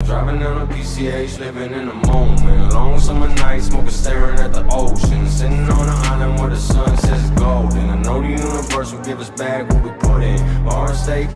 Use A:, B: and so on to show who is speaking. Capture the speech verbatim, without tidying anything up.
A: Driving down a P C H, living in the moment. Long summer night, smoking, staring at the ocean. Sitting on an island where the sun says golden. I know the universe will give us back what we put in, but our state